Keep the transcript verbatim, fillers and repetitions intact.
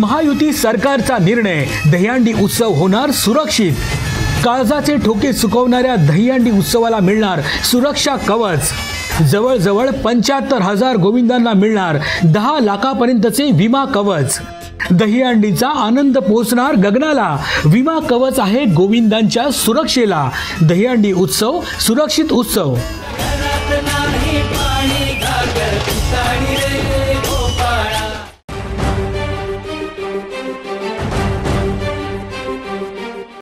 महायुती सरकारचा निर्णय, दहीहंडी उत्सव होणार सुरक्षित। काळजाचे ठोके चुकवणाऱ्या दहीहंडी उत्सवाला मिळणार सुरक्षा कवच। जवळजवळ पंच्याहत्तर हजार गोविंदांना मिळणार दहा लाखापर्यंतचे विमा कवच। दहीहंडीचा आनंद पोहोचणार गगनाला, विमा कवच आहे गोविंदांच्या सुरक्षेला। दहीहंडी उत्सव सुरक्षित उत्सव।